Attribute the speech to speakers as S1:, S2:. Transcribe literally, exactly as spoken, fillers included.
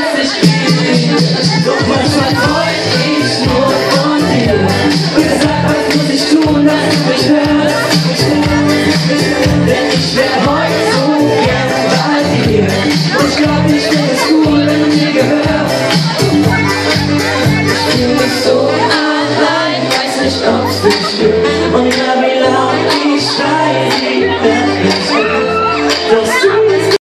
S1: was ich will. Doch manchmal träum ich nur von dir. Und sag, was muss ich tun, dass du mich hörst? Denn ich wär heute so gern bei dir. Und ich glaub, ich find es cool, wenn du mir gehörst. Ich fühl mich so allein, weiß nicht, ob's dich stört. Und ja, wie laut ich schreie.